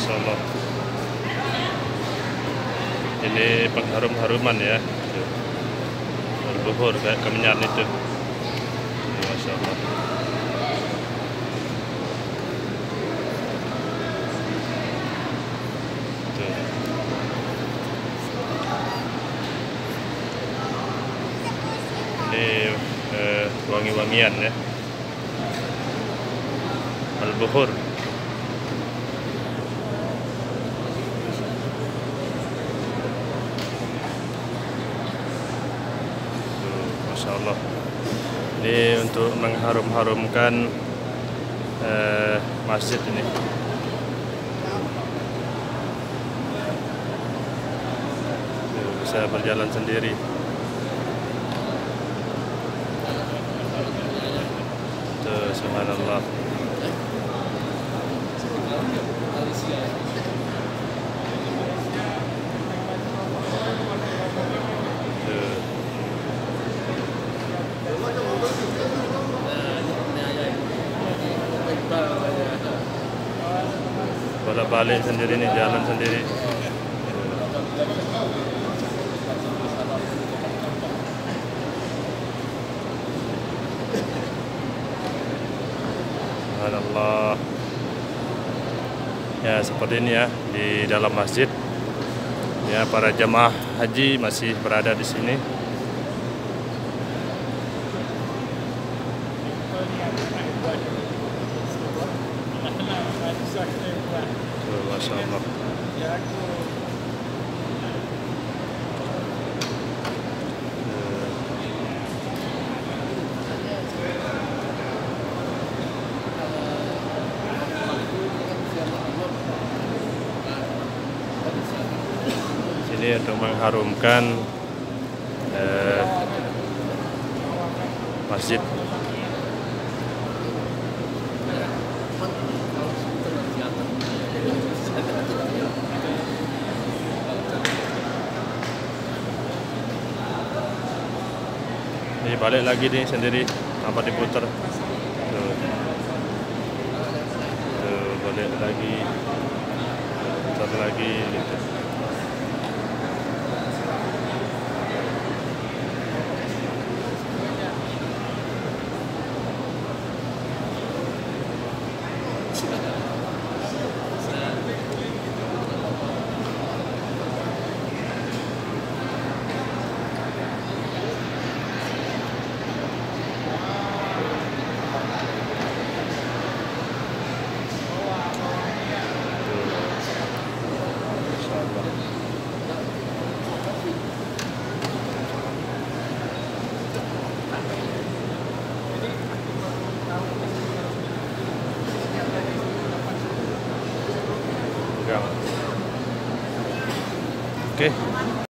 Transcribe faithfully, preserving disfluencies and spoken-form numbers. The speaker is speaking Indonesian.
Masya Allah. Ini pengharum-haruman ya. Berbuhur kayak kemenyan itu. Masya Allah. Ini eh, wangi-wangian ya. Al-buhur. Masya Allah. Ini untuk mengharum-harumkan eh, masjid ini. Tuh, bisa berjalan sendiri. Tuh, subhanallah. Bolak balik sendiri nih, jalan sendiri. Subhanallah. Ya seperti ini ya di dalam masjid. Ya para jemaah haji masih berada di sini. Tuh, Masya Allah. Ini untuk mengharumkan eh, masjid. Ini balik lagi nih sendiri, tanpa diputar. Tuh. Tuh, balik lagi, satu lagi gitu. Oke. Okay.